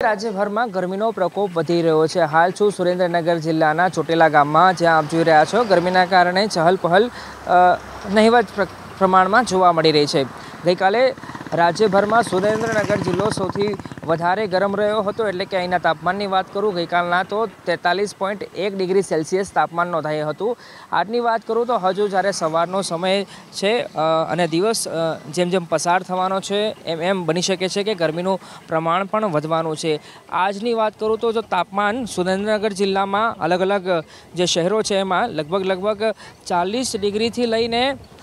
રાજ્યભરમાં ગરમીનો પ્રકોપ વધી રહ્યો છે। હાલ છું સુરેન્દ્રનગર જિલ્લાના ચોટીલા ગામમાં, જ્યાં આપ જોઈ રહ્યા છો ગરમીના કારણે ચહલપહલ નહિવત પ્રમાણમાં જોવા મળી રહી છે। ગઈકાલે રાજ્યભરમાં સુરેન્દ્રનગર જિલ્લો સૌથી વધારે ગરમ રહ્યો હતો, એટલે કે અહીંના તાપમાનની વાત કરું ગઈકાલના તો 43.1 ડિગ્રી સેલ્સિયસ તાપમાન નોંધાયું હતું। આજની વાત કરું તો હજુ જ્યારે સવારનો સમય છે અને દિવસ જેમ જેમ પસાર થવાનો છે એમ બની શકે છે કે ગરમીનું પ્રમાણ પણ વધવાનું છે। આજની વાત કરું તો જો તાપમાન સુરેન્દ્રનગર જિલ્લામાં અલગ અલગ જે શહેરો છે એમાં લગભગ 40 ડિગ્રીથી લઈને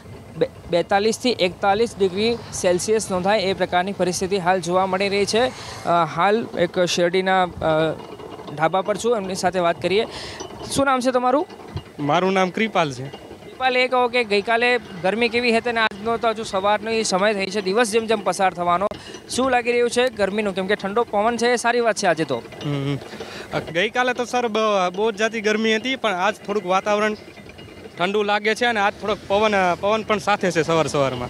42 થી 41 ડિગ્રી સેલ્સિયસ નોંધાય એ પ્રકારની પરિસ્થિતિ હાલ જોવા મળી રહી છે। હાલ એક શેરડીના ઢાબા પર છું, એમની સાથે વાત કરીએ। શું નામ છે તમારું? મારું નામ કૃપાલ છે। કૃપાલ, એ કહો કે ગઈકાલે ગરમી કેવી હતી અને આજનો તો હજુ સવારનો સમય થઈ છે, દિવસ જેમ જેમ પસાર થવાનો, શું લાગી રહ્યું છે ગરમીનું? કેમ કે ઠંડો પવન છે એ સારી વાત છે આજે તો। ગઈકાલે તો સર બહુ જ જાતી ગરમી હતી, પણ આજ થોડુંક વાતાવરણ ઠંડુ લાગે છે અને આજ થોડોક પવન પણ સાથે છે સવારમાં।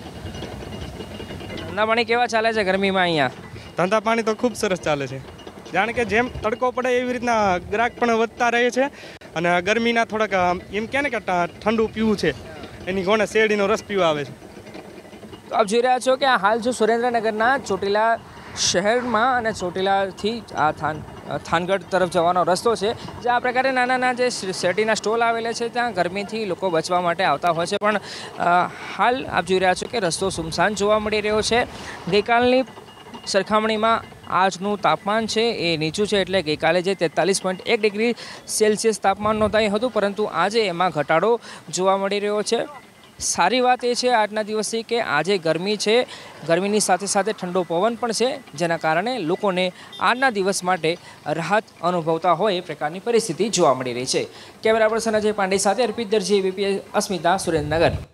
ધંધા પાણી કેવા ચાલે છે ગરમીમાં અહીંયા? ધંધા પાણી તો ખૂબ સરસ ચાલે છે, જાણે કે જેમ તડકો પડે એવી રીતના ગ્રાહક પણ વધતા રહે છે અને ગરમીના થોડાક એમ કહે ને કે ઠંડુ પીવું છે એની કોને શેરડીનો રસ પીવા આવે છે। તો આપ જોઈ રહ્યા છો કે હાલ જો સુરેન્દ્રનગરના ચોટીલા શહેરમાં અને ચોટીલાથી આ થાનગઢ તરફ જવાનો રસ્તો છે, જે આ પ્રકારે નાના જે શેરડીના સ્ટોલ આવેલા છે ત્યાં ગરમીથી લોકો બચવા માટે આવતા હોય છે, પણ હાલ આપ જોઈ રહ્યા છો કે રસ્તો સુમસાન જોવા મળી રહ્યો છે। ગઈકાલની સરખામણીમાં આજનું તાપમાન છે એ નીચું છે, એટલે ગઈકાલે જે 43.1 ડિગ્રી સેલ્સિયસ તાપમાન નોંધાયું હતું, પરંતુ આજે એમાં ઘટાડો જોવા મળી રહ્યો છે। સારી વાત એ છે આજના દિવસથી કે આજે ગરમી છે, ગરમીની સાથે સાથે ઠંડો પવન પણ છે, જેના કારણે લોકોને આજના દિવસ માટે રાહત અનુભવતા હોય એ પ્રકારની પરિસ્થિતિ જોવા મળી રહી છે। કેમેરા પર્સન અજય પાંડે સાથે અર્પિત દરજી, ABP અસ્મિતા, સુરેન્દ્રનગર।